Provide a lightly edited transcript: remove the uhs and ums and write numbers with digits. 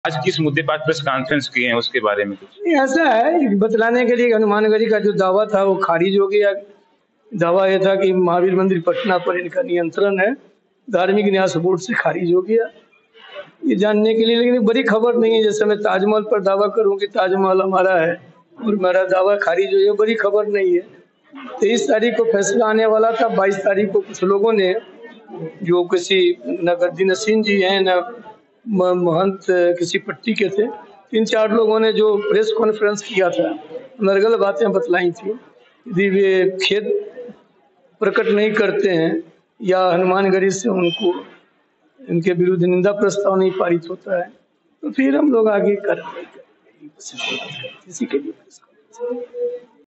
आज किस मुद्दे पर प्रेस कॉन्फ्रेंस किए हैं उसके बारे में कुछ? ऐसा है बतलाने के लिए हनुमानगढ़ी का जो दावा था वो खारिज हो गया। दावा यह था कि महावीर मंदिर पटना पर इनका नियंत्रण है, धार्मिक न्यास बोर्ड से खारिज हो गया। ये जानने के लिए, लेकिन बड़ी खबर नहीं है। जैसे मैं ताजमहल पर दावा करूं कि ताजमहल हमारा है और मेरा दावा खारिज हो, ये बड़ी खबर नहीं है। 23 तारीख को फैसला आने वाला था। 22 तारीख को कुछ लोगों ने, जो किसी न गद्दी नसीन जी हैं न महंत किसी पट्टी के थे, 3-4 लोगों ने जो प्रेस कॉन्फ्रेंस किया था, नरगल बातें बतलाई थी। यदि वे खेद प्रकट नहीं करते हैं या हनुमानगढ़ी से उनको इनके विरुद्ध निंदा प्रस्ताव नहीं पारित होता है, तो फिर हम लोग आगे कार्रवाई करेंगे। इसी के लिए